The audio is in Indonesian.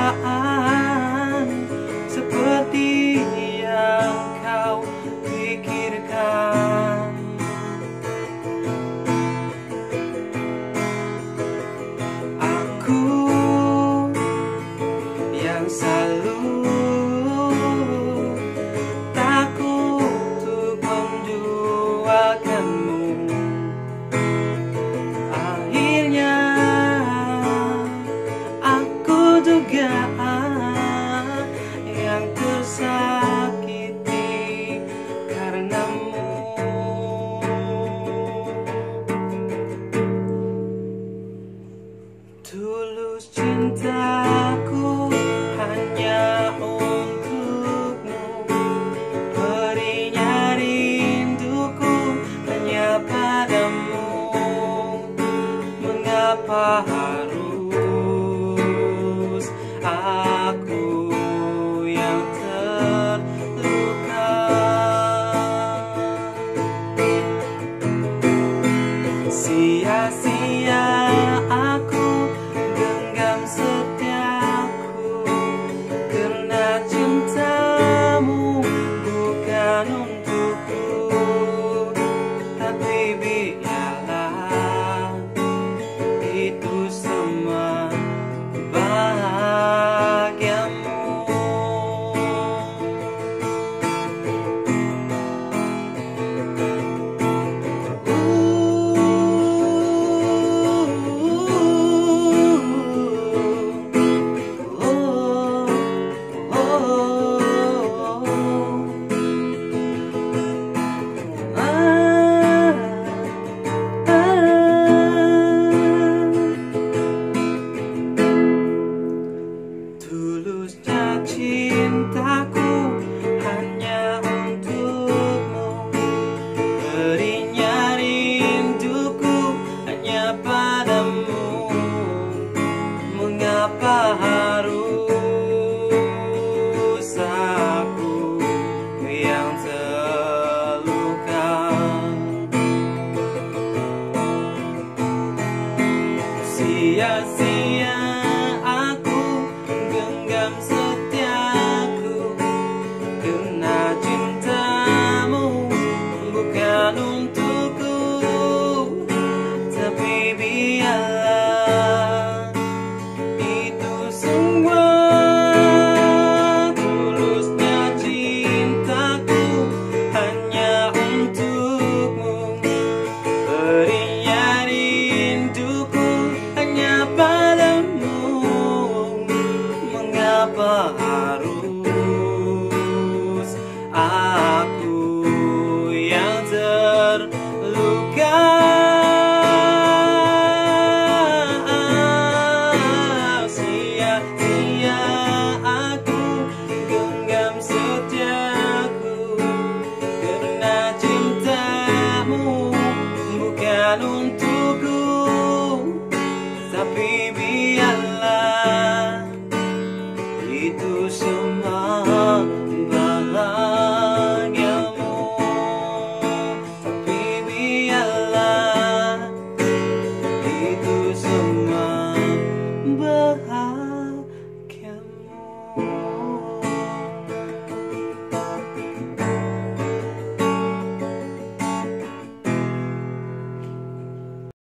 dugaan seperti yang kau pikirkan. Aku yang selalu takut untuk menduakanmu. Akhirnya aku juga yang tersakiti karenamu. Tulus cintaku hanya untukmu, berinya rinduku hanya padamu. Mengapa harus aku yang terluka? Sia-sia aku genggam setiaku, karena cintamu bukan untukku. Tapi biarlah itu semua bahagiamu. Tulusnya cintaku hanya untukmu, berinya rinduku hanya padamu. Mengapa harus aku yang terluka? Sia-sia aku genggam setiaku, karena cintamu bukan untukku. Tapi biarlah itu semua. Tulusnya cintaku hanya untukmu, berinya rinduku hanya padamu. Mengapa harus aku yang terluka? Sia-sia aku genggam setiaku, karena cintamu bukan untuk